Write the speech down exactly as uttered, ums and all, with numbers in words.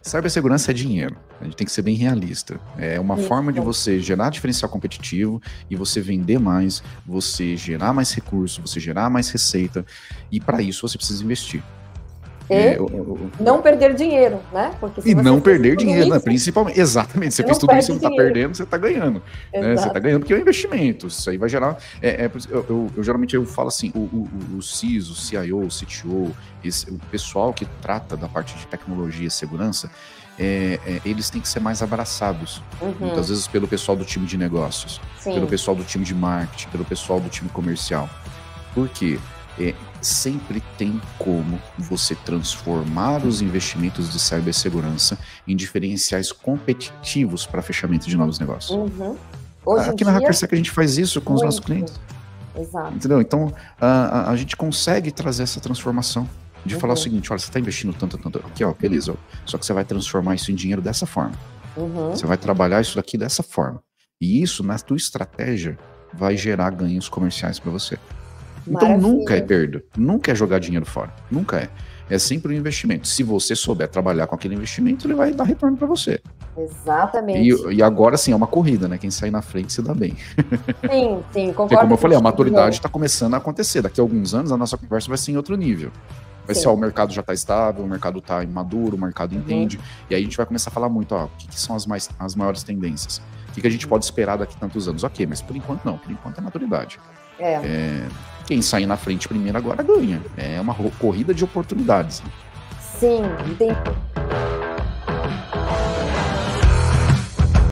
Cibersegurança é dinheiro. A gente tem que ser bem realista. É uma Isso. forma de você gerar diferencial competitivo e você vender mais, você gerar mais recursos, você gerar mais receita. E para isso você precisa investir. E é, eu, eu, não perder dinheiro, né? Porque se e não perder dinheiro, isso, né? Principalmente. Exatamente. Você, você fez tudo isso, você não está perdendo, você está ganhando. Né? Você está ganhando porque é um investimento. Isso aí vai gerar. É, é, eu, eu, eu geralmente eu falo assim: o, o, o C I S O, o C I O, o C T O, esse, o pessoal que trata da parte de tecnologia e segurança, é, é, eles têm que ser mais abraçados. Uhum. Muitas vezes pelo pessoal do time de negócios, Sim. pelo pessoal do time de marketing, pelo pessoal do time comercial. Por quê? É, sempre tem como você transformar os investimentos de cibersegurança em diferenciais competitivos para fechamento de novos negócios. Uhum. Hoje Aqui na dia, HackerSec a gente faz isso com muito. os nossos clientes. Exato. Entendeu? Então, a, a, a gente consegue trazer essa transformação de uhum. falar o seguinte, olha, você está investindo tanto, tanto, aqui ó, beleza, só que você vai transformar isso em dinheiro dessa forma. Uhum. Você vai trabalhar isso daqui dessa forma. E isso, na tua estratégia, vai gerar ganhos comerciais para você. Então Maravilha. nunca é perda, nunca é jogar dinheiro fora, nunca é. É sempre um investimento. Se você souber trabalhar com aquele investimento, ele vai dar retorno para você. Exatamente. E, e agora sim, é uma corrida, né? Quem sair na frente se dá bem. Sim, sim, concordo. Porque, como eu falei, a maturidade está começando a acontecer. Daqui a alguns anos a nossa conversa vai ser em outro nível. Vai sim. ser, ó, o mercado já está estável, o mercado está maduro, o mercado uhum. entende. E aí a gente vai começar a falar muito, ó, o que, que são as, mais, as maiores tendências? O que, que a gente pode esperar daqui a tantos anos? Ok, mas por enquanto não, por enquanto é maturidade. É. É, quem sair na frente primeiro agora ganha. É uma corrida de oportunidades. Né? Sim, tem